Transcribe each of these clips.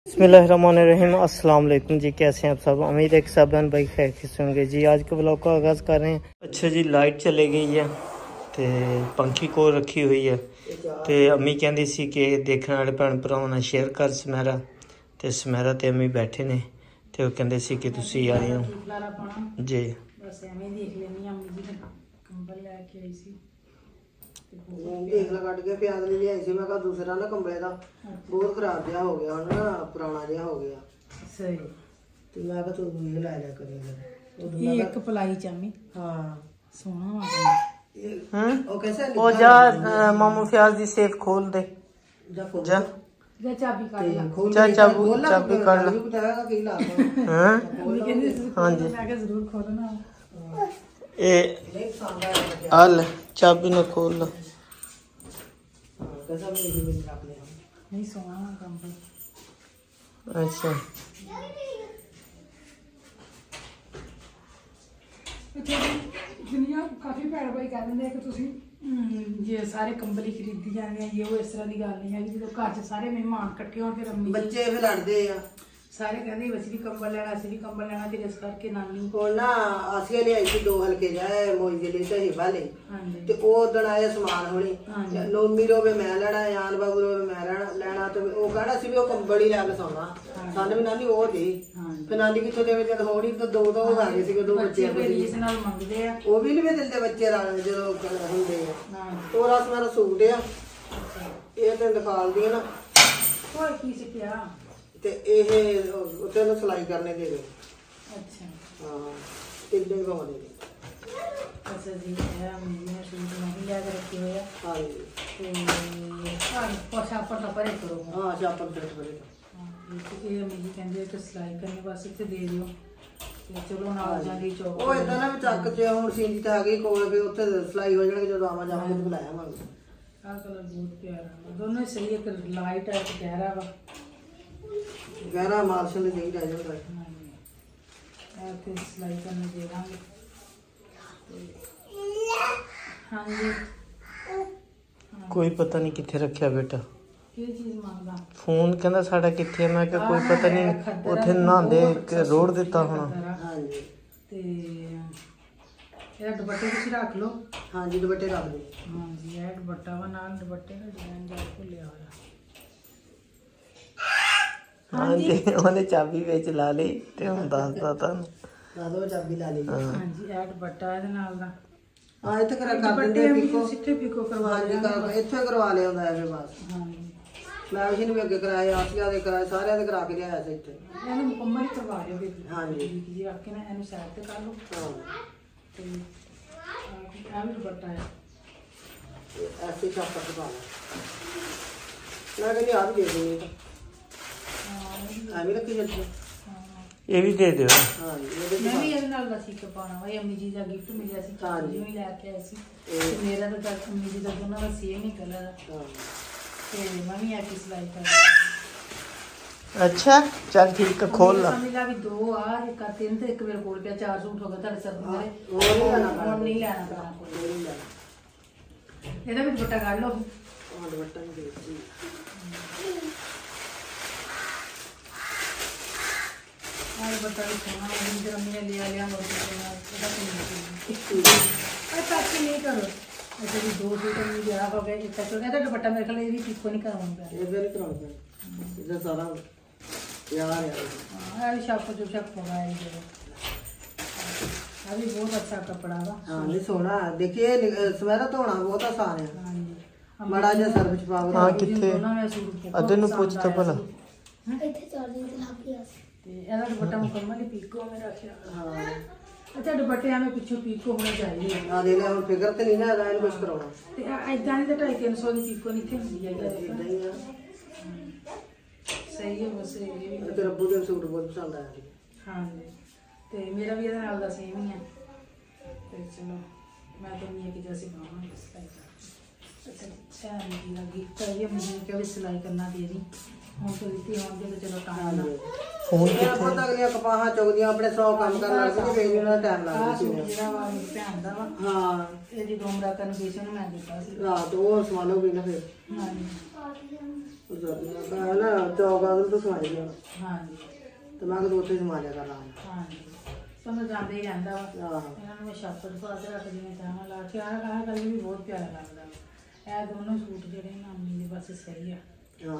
बिस्मिल्लाहिर्रहमानिर्रहीम। अस्सलाम वालेकुम जी, कैसे हैं आप सब। उम्मीद है कि सब बहन भाई खैर से होंगे जी। आज के ब्लॉग का आगाज़ कर रहे हैं। अच्छा जी, लाइट चले गई है तो पंखी को रखी हुई है तो अम्मी कहती सी कि देखने वाले भैन भरावां नाल शेयर कर समैरा तो समैरा तो अम्मी बैठे ने तो कहते सी कि तुसी आए हो जी। देख ला कट के प्याज नहीं लिया सी, मैं कहा दूसरा ना कंबले का बहुत खराब जिहा हो गया ना, पुराना जिहा हो गया सही। तो मैं कहा तू ये ला लिया करेगा ये एक पलाई चामी। हां सोना ओ कैसे ओ जा मामू फ्याज दी सेफ खोल दे जा चाबी काट ला चाबी काट ला बताएगा की ला हां हां जी मैं जरूर खोलना ए आल चाबी न खोल ला कैसा नहीं सोना काम पर। अच्छा दुनिया काफी भैन भाई कह देंगे कि तुसी जे सारे कंबल ही खरीदी जाने ये वो इस तरह की गल नहीं है कि जो घर च सारे मेहमान इकट्ठे हो फिर अम्मी बच्चे फिर लड़ते हैं सारे कहते बस भी कंबल लेना असि भी कंबल लेना फिर इस करके नानी को ना आसिया ले आई थी दो हल्के जाए मोई दे लिए हिबा ले ते ओ दिन आए समान होनी नोमी रोवे मैं लेना यान बाबू रोवे मैं लेना तो ओ कहना सी भी ओ कंबल ही लेके सोना साने भी नानी ओ दे फिर नानी किथों देवे जद होनी तो दो आ गए सी दो बच्चे इस नाल मंगदे आ ओ भी नहीं दिंदे बच्चे जो हुंदे आ तो रस मेरा सूट आ ये ते दिखाल दी ना कोई की सिक्या ते ਇਹ ਉੱਤੇ ਨੂੰ ਸਿਲਾਈ ਕਰਨੇ ਦੇ ਦੇ। ਅੱਛਾ ਹਾਂ ਇੱਦਾਂ ਹੀ ਪਾਉਣੇ ਨੇ। ਅੱਛਾ ਜੀ ਇਹ ਮੈਂ ਸੂਟ ਨਹੀਂ ਲਿਆ ਕੇ ਰੱਖੀ ਹੋਇਆ। ਹਾਂ ਜੀ ਤੇ ਹਾਂ ਪੋਸ਼ਾ ਪਰ ਪਰੇ ਕਰੋ। ਹਾਂ ਛਾਪਰ ਤੇ ਪਰੇ। ਹਾਂ ਇਹ ਮੇਰੀ ਕਹਿੰਦੇ ਕਿ ਸਿਲਾਈ ਕਰਨੇ ਵਾਸਤੇ ਤੇ ਦੇ ਦਿਓ ਤੇ ਚਲੋ ਨਾਲ ਜਾਂਦੀ ਚੌਕ ਉਹ ਇਦਾਂ ਨਾ ਵੀ ਚੱਕ ਚ ਹੁਣ ਸਿੰਦੀ ਤਾਂ ਆ ਗਈ ਕੋਲ ਵੀ ਉੱਥੇ ਸਿਲਾਈ ਹੋ ਜਾਣਗੇ ਜਦੋਂ ਆਵਾਂ ਜਾਵਾਂਗੇ ਤੇ ਬੁਲਾਇਆ ਮੰਗ। ਆਹ ਕਲਰ ਬਹੁਤ ਪਿਆਰਾ ਦੋਨੋਂ ਸਹੀ ਇੱਕ ਲਾਈਟ ਹੈ ਤੇ ਗਹਿਰਾ ਵਾ गहरा मार्शल नहीं जाएगा सिलाई करने दे देंगे। हाँ जी कोई पता नहीं किथे रखा बेटा चीज मांगदा फोन कहंदा साडा किथे मैं क्या कोई पता नहीं उथे नहांदे रोड दिता होना। हाँ जी ते ये दुपट्टे तुसी रख लो। हाँ जी दुपट्टे रख दो। हाँ जी ये दुपट्टा वा नाल दुपट्टे का डिजाइन जा भुलिया होया। हाँ जी उन्हें चाबी बेच ला ली ते हम दसदा तानू दादो चाबी ला ली। हां जी ऐड बट्टा ਇਹਦੇ ਨਾਲ ਦਾ ਆ ਇੱਥੇ ਕਰ ਦਿੰਦੇ ਪਿਕੋ ਸਿੱਧੇ ਪਿਕੋ ਕਰਵਾ ਲਿਆ ਇੱਥੇ ਕਰਵਾ ਲਿਆ ਹੁੰਦਾ ਐਵੇਂ ਬਸ। ਹਾਂ ਜੀ ਮੈਂ ਵੀ ਨੂੰ ਅੱਗੇ ਕਰਾਇਆ ਆਸਿਆ ਦੇ ਕਰਾਇਆ ਸਾਰਿਆਂ ਦੇ ਕਰਾ ਕੇ ਲਿਆਇਆ ਸੀ ਇੱਥੇ ਇਹਨੂੰ ਮੁਕੰਮਲ ਕਰਵਾ ਦਿਓ ਵੀ। ਹਾਂ ਜੀ ਜੀ ਰੱਖ ਕੇ ਨਾ ਇਹਨੂੰ ਸਾਈਡ ਤੇ ਕਰ ਲਓ। ਹਾਂ ਤੇ ਆ ਵੀ ਬਟਾ ਹੈ ਐਸੇ ਚਾਪਾ ਤੇ ਪਾ ਲਾ ਮੈਂ ਕਹਿੰਦੀ ਆ ਵੀ ਦੇ ਦੇਣੀ ਤਾਂ ये भी दे दो। हाँ मैं भी ਇਹਦੇ ਨਾਲ ਦਾ ਸਿੱਕ ਪਾਣਾ ਵਾ ਅਮੀ ਜੀ ਦਾ ਗਿਫਟ ਮਿਲਿਆ ਸੀ ਤਾਂ ਜੀ ਹੀ ਲੈ ਕੇ ਆਈ ਸੀ ਤੇ ਮੇਰਾ ਤਾਂ ਅਮੀ ਜੀ ਦਾ ਦੋਨਾਂ ਦਾ ਸੇਮ ਹੀ ਕਲਰ ਹੈ ਤੇ ਮੈਂ ਵੀ ਆ ਕੇ ਸਿਲਾਈ ਕਰ। अच्छा चल ठीक है खोल ला। मिला भी दो आ एक का तीन ਤੇ ਇੱਕ ਮੇਰੇ ਕੋਲ ਪਿਆ ਚਾਰ ਸੂਟ ਹੋ ਗਏ ਤੁਹਾਡੇ ਸਭ ਮੇਰੇ ਹੋਰ ਨਹੀਂ ਲੈਣਾ ਪੈਣਾ ਕੋਈ ਨਹੀਂ ਲੈਣਾ ਇਹਦਾ ਵੀ ਦੁਪੱਟਾ ਕੱਢ ਲਓ। ਹਾਂ ਦੁਪੱਟਾ ਵੀ ਦੇ ਦਿੱਤੀ। आई बता सोना इंद्र में लिया लिया और पैसे नहीं करो ऐसे भी दो सूट में दिया हो गए इतना तो कहता दुपट्टा मेरे ख्याल ये भी पिको नहीं कराऊंगा ये भी कराऊंगा इधर सारा यार हां ये शॉप जो शॉप होगा ये अभी बहुत अच्छा कपड़ा है। हां नहीं सोना देखिए सवेरा धोना बहुत आसान है। हां जी बड़ा जे सर विच पाओ। हां किथे अदे नु पूछ तो भला ਇੱਥੇ ਚਾਰजिंग ਤੇ ਲਾ ਕੇ ਆ ਤੇ ਇਹਦਾ ਦੁਪੱਟਾ ਮੁਕੰਮਲ ਹੀ ਪੀਕੋ ਮੈਂ ਰੱਖਿਆ। ਹਾਂ ਅੱਛਾ ਦੁਪੱਟਿਆਂ ਵਿੱਚ ਪਿੱਛੇ ਪੀਕੋ ਹੋਣਾ ਚਾਹੀਦਾ ਆ ਦੇ ਲੈ ਹੁਣ ਫਿਗਰ ਤੇ ਨਹੀਂ ਨਾ ਹੈਗਾ ਇਹਨੂੰ ਕੁਝ ਕਰਾਉਣਾ ਤੇ ਇਦਾਂ ਦੀ ਤਾਂ 250-300 ਦੀ ਪੀਕੋ ਨਹੀਂ ਹੁੰਦੀ ਹੈਗੀ ਇਦਾਂ ਹੀ ਆ ਸਹੀ ਹੈ ਬਸ ਇਹ ਤੇ ਰੱਬੂ ਦੇ ਸੂਟ ਬਹੁਤ ਪਸੰਦ ਆਇਆ। ਹਾਂ ਜੀ ਤੇ ਮੇਰਾ ਵੀ ਇਹਦੇ ਨਾਲ ਦਾ ਸੇਮ ਹੀ ਹੈ ਤੇ ਚਲੋ ਮੈਂ ਤਾਂ ਨਹੀਂ ਹੈ ਕਿ ਜੈਸੇ ਬਾਹਾਂ ਸਿਲਾਈ ਕਰ। अच्छा मेरी गिफ्ट है ये मुझे क्या भी सिलाई करना दे दी ਹੁਣ ਤੇ ਦਿੱਤੀ ਹੋਣਗੇ ਤੇ ਚਲੋ ਟਾਈਮ ਨਾਲ ਫੋਨ ਕਿੱਥੇ ਪਤਾ ਅਗਲੀਆਂ ਕਪਾਹਾਂ ਚੁਗਦੀਆਂ ਆਪਣੇ 100 ਕੰਮ ਕਰਨ ਲੱਗ ਪਈ ਫੇਰ ਇਹਨਾਂ ਦਾ ਟਾਈਮ ਲੱਗਦਾ ਸੀ ਜਿਹੜਾ ਵਾ ਭੈਣ ਦਾ ਵਾ। ਹਾਂ ਇਹ ਜੀ ਗੋਮਰਾ ਕਨਫਿਊਜ਼ਨ ਮੈਂ ਦਿੱਤਾ ਸੀ ਰਾਤ ਉਹ ਸਵਾਲੋ ਵੀ ਨਾ ਫੇਰ। ਹਾਂ हाँ जी तो मैं उत्थे समा लिया कर हाँ जी समझ आते ही रहता वा इन्होंने मैं छाप पा के रख दी चाह ला के आह कहा कल भी बहुत प्यारा लगता है दोनों सूट जेडे ना अम्मी दे बस सही है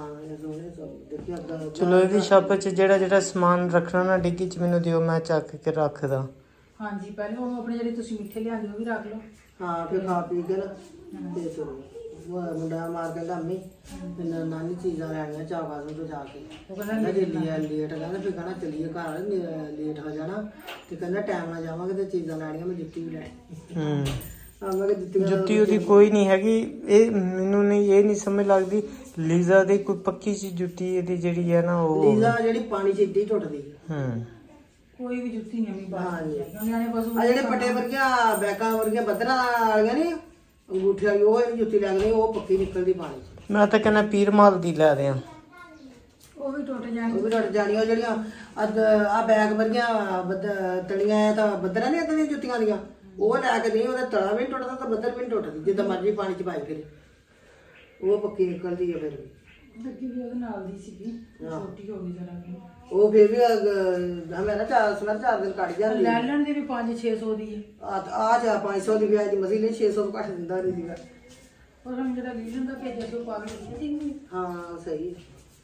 चलो ਇਹਦੀ ਛਾਪ 'ਚ ਜਿਹੜਾ ਸਮਾਨ ਰੱਖਣਾ ਨਾ ਡਿੱਗੀ 'ਚ ਮੈਨੂੰ ਦਿਓ ਮੈਂ ਚੱਕ ਕੇ ਰੱਖਦਾ हाँ जी पहले वो अपने ਜਿਹੜੇ ਤੁਸੀਂ ਮਿੱਠੇ ਲਿਆਂਦੇ ਉਹ ਵੀ ਰੱਖ ਲਓ हाँ फिर खा पी के ना ते चलो वो मुंडा मार के अम्मी फिर नानी चीज़ां लैनियां चाकासन तो जाके वो कहना लेट कहना फिर कहना चलिए घर लेट हो जाना तो कहना टाइम ना जावांगे तो चीज़ां लैनियां मैं जुत्ती भी लैनी ਜੁੱਤੀ ਉਹਦੀ ਕੋਈ ਨਹੀਂ ਹੈਗੀ ਇਹ ਮੈਨੂੰ ਨਹੀਂ ਇਹ ਨਹੀਂ ਸਮਝ ਲੱਗਦੀ ਲੀਜ਼ਾ ਦੀ ਕੋਈ ਪੱਕੀ ਸੀ ਜੁੱਤੀ ਇਹਦੀ ਜਿਹੜੀ ਹੈ ਨਾ ਉਹ ਲੀਜ਼ਾ ਜਿਹੜੀ ਪਾਣੀ 'ਚ ਇੱਦਾਂ ਹੀ ਟੁੱਟਦੀ ਕੋਈ ਵੀ ਜੁੱਤੀ ਨਹੀਂ ਅਮੀ ਬਾਹਰ ਨਿਆਣੇ ਬਸ ਆ ਜਿਹੜੇ ਪੱਟੇ ਵਰਗੀਆਂ ਬੈਕਾਂ ਵਰਗੀਆਂ ਬੱਦਰਾਂ ਵਾਲੀਆਂ ਨਹੀਂ ਅੰਗੂਠੇ ਵਾਲੀ ਉਹ ਜੁੱਤੀ ਲੱਗਦੀ ਉਹ ਪੱਕੀ ਨਿਕਲਦੀ ਪਾਣੀ 'ਚ ਮੈਂ ਤਾਂ ਕਹਿੰਦਾ ਪੀਰ ਮਾਲ ਦੀ ਲੈ ਦਿਆਂ ਉਹ ਵੀ ਟੁੱਟ ਜਾਣੀਆਂ ਜਿਹੜੀਆਂ ਆ ਬੈਗ ਵਰਗੀਆਂ ਤਲੀਆਂ ਤਾਂ ਬੱਦਰਾਂ ਨਹੀਂ ਆਉਂਦੀਆਂ ਜੁੱਤੀਆਂ ਦੀਆਂ ਉਹ ਲੈ ਕੇ ਨਹੀਂ ਉਹਦਾ ਤਲਾ ਵੀ ਟੁੱਟਦਾ ਤਾਂ ਬੱਦਲ ਵੀ ਟੁੱਟਦੀ ਜਿੱਦਾਂ ਮਰਜ਼ੀ ਪਾਣੀ 'ਚ ਪਾਈ ਫਿਰੇ ਉਹ ਪੱਕੀ ਨਿਕਲਦੀ ਹੈ ਫਿਰ ਲੱਗੀ ਵੀ ਉਹਦੇ ਨਾਲ ਦੀ ਸੀਗੀ ਛੋਟੀ ਹੋ ਗਈ ਜਰਾ ਉਹ ਫਿਰ ਵੀ ਹਮੇਰਾ 4 ਦਿਨ ਕੱਢ ਜਾਂਦੀ ਲੈ ਲੈਣ ਦੀ ਵੀ 500-600 ਦੀ ਹੈ ਆ ਜਾ 500 ਦੀ ਵਿਆਜ ਦੀ ਮਸੀ ਲਈ 600 ਤੋਂ ਘੱਟ ਦਿੰਦਾ ਨਹੀਂ ਸੀਗਾ ਪਰ ਹਮ ਜਿਹੜਾ ਲੈ ਲੈਂਦਾ ਭੇਜਿਆ ਤੋਂ ਪਾ ਕੇ ਹਾਂ ਸਹੀ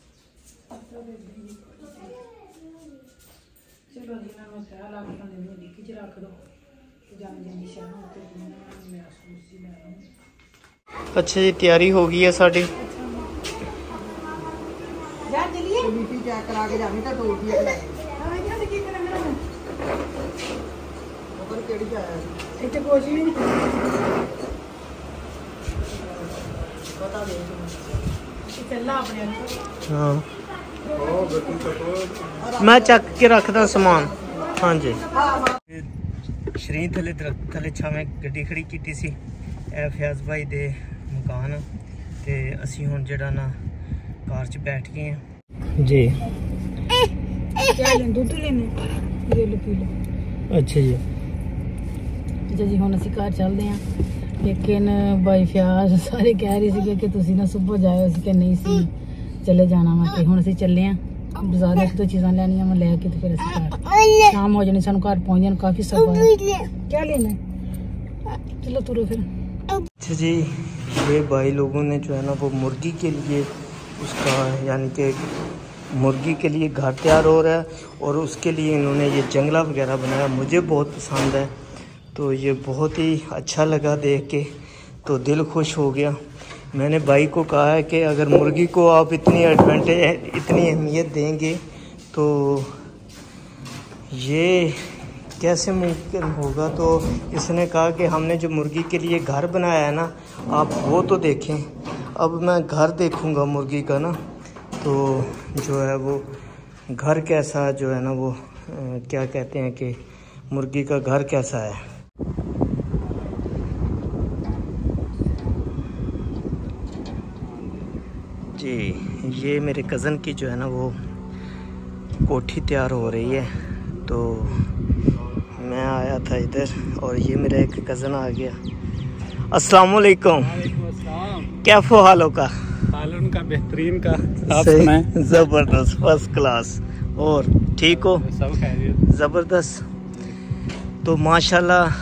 ਚਲੋ ਜੀ ਮੈਂ ਮਸਾਲਾ ਲਾ ਕੇ ਉਹਨੇ ਡਿੱਗੀ 'ਚ ਰੱਖ ਦੋ अच्छा जी तैयारी हो गई है साड़ी हाँ मैं चक के रखदा समान हाँ जी ਸ਼ਰੀਂ ਥੱਲੇ ਦਰਖਤ ਥੱਲੇ ਛਾਵੇਂ ਗੱਡੀ ਖੜੀ ਕੀਤੀ ਸੀ ਇਹ ਫਿਆਜ਼ ਭਾਈ ਦੇ ਮਕਾਨ ਤੇ ਅਸੀਂ ਹੁਣ ਜਿਹੜਾ ਨਾ ਕਾਰ 'ਚ ਬੈਠ ਗਏ ਹਾਂ ਜੀ ਦੁੱਧ ਲੈਣੇ ਇਹ ਲੋ ਪੀ ਲੋ ਅੱਛਾ ਜੀ ਜੀ ਹੁਣ ਅਸੀਂ ਘਰ ਚੱਲਦੇ ਹਾਂ ਲੇਕਿਨ ਭਾਈ ਫਿਆਜ਼ ਸਾਰੇ ਕਹਿ ਰਹੇ ਸੀਗੇ ਕਿ ਤੁਸੀਂ ਨਾ ਸੁਬਹ ਜਾਇਓ ਅਸੀਂ ਕਿ ਨਹੀਂ ਸੀ ਚਲੇ ਜਾਣਾ ਵਾ ਤੇ ਹੁਣ ਅਸੀਂ ਚੱਲੇ ਹਾਂ बाजार एक तो चीज़ा लेनी मैं लेके तो फिर शाम हो जानी सानू घर पहुंच जाना काफी सब क्या लेना है चलो तुरो फिर अच्छा जी ये भाई लोगों ने जो है ना वो मुर्गी के लिए उसका यानी कि मुर्गी के लिए घर तैयार हो रहा है और उसके लिए इन्होंने ये जंगला वगैरह बनाया मुझे बहुत पसंद है तो ये बहुत ही अच्छा लगा देख के तो दिल खुश हो गया मैंने भाई को कहा है कि अगर मुर्गी को आप इतनी एडवांटेज इतनी अहमियत देंगे तो ये कैसे मुमकिन होगा तो इसने कहा कि हमने जो मुर्गी के लिए घर बनाया है ना आप वो तो देखें अब मैं घर देखूँगा मुर्गी का ना तो जो है वो घर कैसा जो है ना वो क्या कहते हैं कि मुर्गी का घर कैसा है जी ये मेरे कज़न की जो है ना वो कोठी तैयार हो रही है तो मैं आया था इधर और ये मेरा एक कज़न आ गया अस्सलाम वालेकुम क्या हालों का हाल उनका बेहतरीन का ज़बरदस्त फर्स्ट क्लास और ठीक हो सब खैरियत ज़बरदस्त तो माशाल्लाह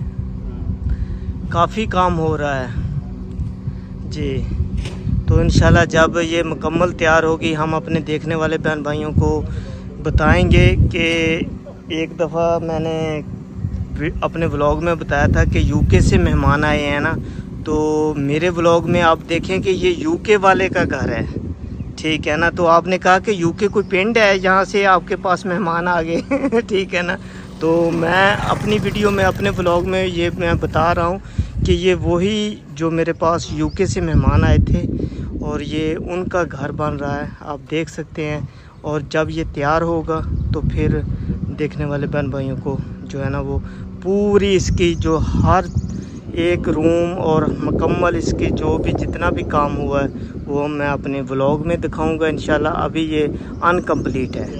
काफ़ी काम हो रहा है जी तो इंशाल्लाह जब ये मुकम्मल तैयार होगी हम अपने देखने वाले बहन भाइयों को बताएंगे कि एक दफ़ा मैंने अपने व्लॉग में बताया था कि यूके से मेहमान आए हैं ना तो मेरे व्लॉग में आप देखें कि ये यूके वाले का घर है ठीक है ना तो आपने कहा कि यूके कोई पिंड है जहाँ से आपके पास मेहमान आ गए ठीक है ना तो मैं अपनी वीडियो में अपने व्लॉग में ये मैं बता रहा हूँ कि ये वही जो मेरे पास यूके से मेहमान आए थे और ये उनका घर बन रहा है आप देख सकते हैं और जब ये तैयार होगा तो फिर देखने वाले बहन भाइयों को जो है ना वो पूरी इसकी जो हर एक रूम और मुकम्मल इसकी जो भी जितना भी काम हुआ है वो मैं अपने व्लॉग में दिखाऊंगा इंशाल्लाह अभी ये अनकम्प्लीट है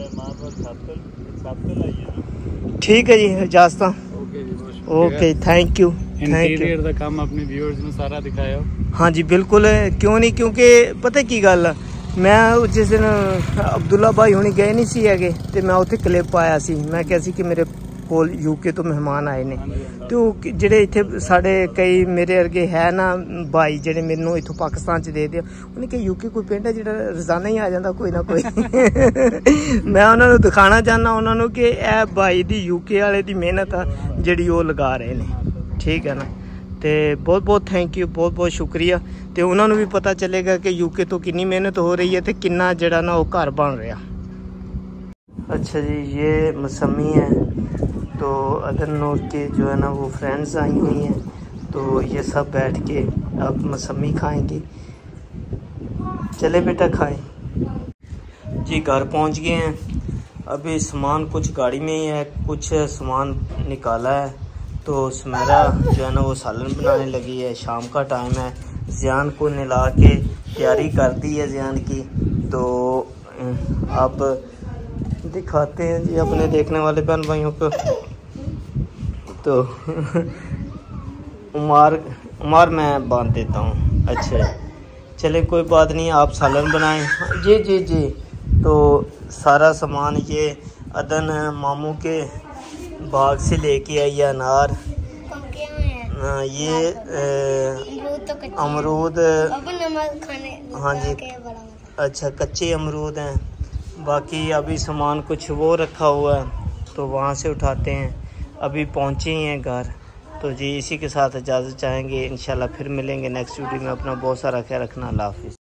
ठीक है जी इजाज़त ओके थैंक यू इंटीरियर ਦਾ ਕੰਮ ਆਪਣੇ व्यूअर्स ਨੂੰ ਸਾਰਾ ਦਿਖਾਇਓ हाँ जी बिल्कुल क्यों नहीं क्योंकि पता की गल मैं जिस दिन अब्दुल्ला भाई हुणी गए नहीं सी है तो मैं उत्थे क्लिप आया सी, मैं कहा सी कि मेरे कोल यूके तो मेहमान आए ने, तो जेडे इत्थे साडे कई मेरे अर्गे है ना भाई जेडे मैनू इत्थों पाकिस्तान च दे उन्हें कहा यूके कोई पिंड है जेड़ा रोजाना ही आ जाता कोई ना कोई मैं उन्होंने दिखाना चाहना उन्होंने कि यह भाई दी यूके वाले दी मेहनत आ जिहड़ी वो लगा रहे ने, ठीक है ना। तो बहुत बहुत थैंक यू, बहुत बहुत शुक्रिया। तो उन्होंने भी पता चलेगा कि यूके तो कितनी मेहनत हो रही है तो कितना जड़ा ना वो घर बन रहा। अच्छा जी, ये मौसमी है, तो अदर नूर के जो है ना वो फ्रेंड्स आई हुई हैं, तो ये सब बैठ के अब मौसमी खाएंगे। चले बेटा खाएं जी। घर पहुंच गए हैं, अभी सामान कुछ गाड़ी में ही है, कुछ सामान निकाला है। तो सुमेरा जो है ना वो सालन बनाने लगी है, शाम का टाइम है, ज़ियान को नहला के तैयारी कर दी है ज़ियान की। तो अब दिखाते हैं जी अपने देखने वाले बहन भाइयों को। तो उमर मैं बांध देता हूँ। अच्छा चले कोई बात नहीं, आप सालन बनाएं। जी जी जी। तो सारा सामान ये अदन मामू के बाग से लेके आई है, अनार, ये अमरूद, हाँ जी, अच्छा कच्चे अमरूद हैं। बाकी अभी सामान कुछ वो रखा हुआ है तो वहाँ से उठाते हैं, अभी पहुँचे ही हैं घर। तो जी इसी के साथ इजाज़त चाहेंगे, इंशाल्लाह फिर मिलेंगे नेक्स्ट वीडियो में। अपना बहुत सारा ख्याल रखना, अल्लाह हाफिज़।